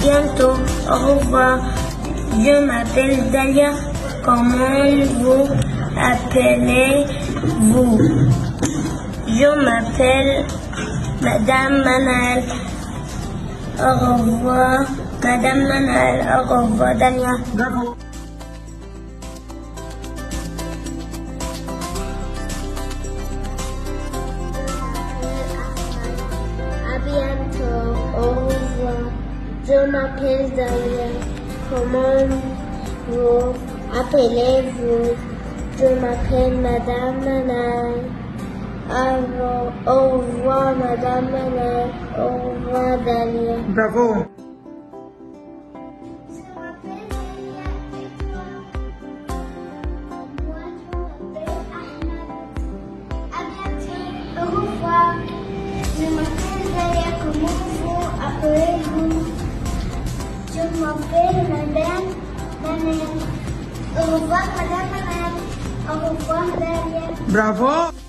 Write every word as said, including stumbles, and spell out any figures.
bientôt. Au revoir. Je m'appelle Dalia. Comment vous appelez-vous? Je m'appelle Madame Manal. Au revoir, Madame Manal. Au revoir, Dalia. Bravo. À bientôt. Au revoir. Je m'appelle Dalia. Comment vous appelez-vous? Je m'appelle Madame Manal. Au revoir, Madame Manal. Au revoir, Dalia. Bravo. Je m'appelle Dalia et toi? Moi, je m'appelle Ahmed. À bientôt. Au revoir. Je m'appelle Dalia. Comment vous appelez-vous? Je m'appelle Madame Manal. Au revoir, Madame Manal. Au revoir, Dalia. Bravo.